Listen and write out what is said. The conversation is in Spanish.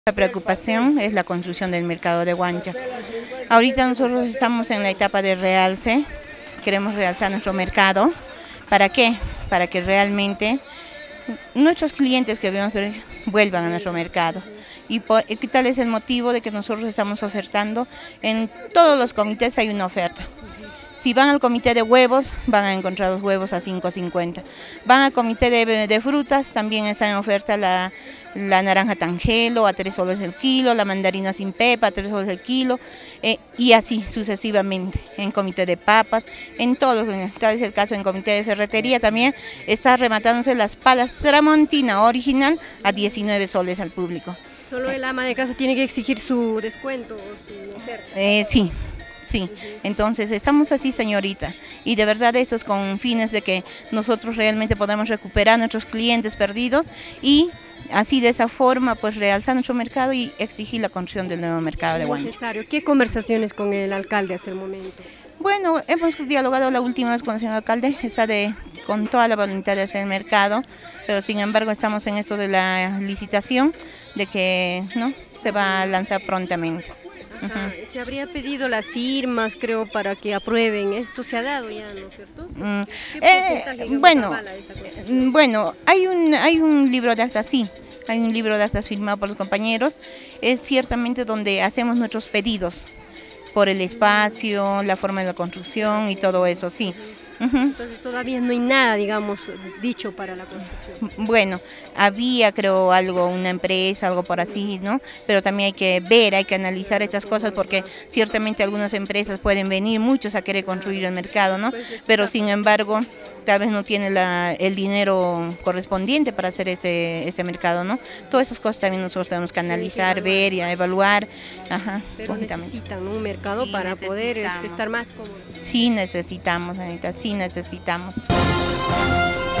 La preocupación es la construcción del mercado de Huancha. Ahorita nosotros estamos en la etapa de realce, queremos realzar nuestro mercado. ¿Para qué? Para que realmente nuestros clientes que vemos vuelvan a nuestro mercado. Y tal es el motivo de que nosotros estamos ofertando, en todos los comités hay una oferta. Si van al comité de huevos, van a encontrar los huevos a 5.50. Van al comité de frutas, también está en oferta la naranja tangelo a 3 soles el kilo, la mandarina sin pepa a 3 soles el kilo, y así sucesivamente. En comité de papas, en todos, tal es el caso en comité de ferretería también, está rematándose las palas Tramontina original a 19 soles al público. ¿Solo el ama de casa tiene que exigir su descuento o su oferta? Sí. Sí, entonces estamos así, señorita, y de verdad eso es con fines de que nosotros realmente podamos recuperar a nuestros clientes perdidos y así de esa forma pues realzar nuestro mercado y exigir la construcción del nuevo mercado de Huancha. ¿Qué conversaciones con el alcalde hasta el momento? Bueno, hemos dialogado la última vez con el señor alcalde, está con toda la voluntad de hacer el mercado, pero sin embargo estamos en esto de la licitación, de que no se va a lanzar prontamente. Se habría pedido las firmas, creo, para que aprueben. Esto se ha dado ya, ¿no es cierto? Bueno, hay un libro de actas, sí. Hay un libro de actas firmado por los compañeros. Es ciertamente donde hacemos nuestros pedidos por el espacio, la forma de la construcción y todo eso, sí. Entonces todavía no hay nada, digamos, dicho para la construcción. Bueno, había creo algo, una empresa, algo por así, ¿no? Pero también hay que ver, hay que analizar estas cosas porque ciertamente algunas empresas pueden venir muchos a querer construir el mercado, ¿no? Pero sin embargo, tal vez no tiene el dinero correspondiente para hacer este mercado, ¿no? Todas esas cosas también nosotros tenemos que analizar, ver y evaluar. Pero necesitan un mercado para poder estar más cómodos. Sí necesitamos, Anita, sí necesitamos.